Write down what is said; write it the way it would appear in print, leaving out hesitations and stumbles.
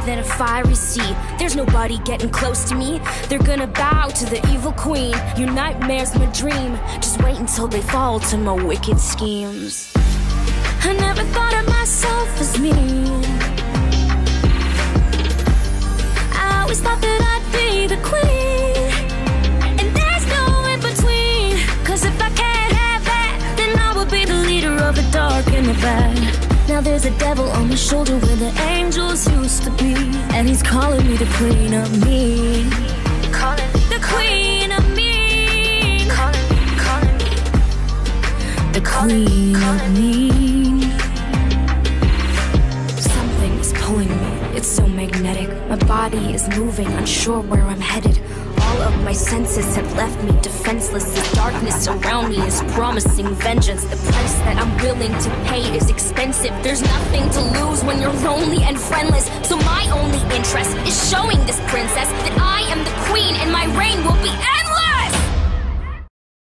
than a fiery sea. There's nobody getting close to me. They're gonna bow to the evil queen. Your nightmare's my dream. Just wait until they fall to my wicked schemes. I never thought of myself as mean. I always thought that I'd be the queen, and there's no in between. Cause if I can't have that, then I will be the leader of the dark and the bad. Now there's a devil on my shoulder where the angels used to be, and he's calling me the queen of me. Calling me the queen of me. Calling me the queen of me. Something is pulling me, it's so magnetic. My body is moving, unsure where I'm headed. All of my senses have left me defenseless. The darkness around me is promising vengeance. The price that I'm willing to pay is expensive. There's nothing to lose when you're lonely and friendless. So my only interest is showing this princess that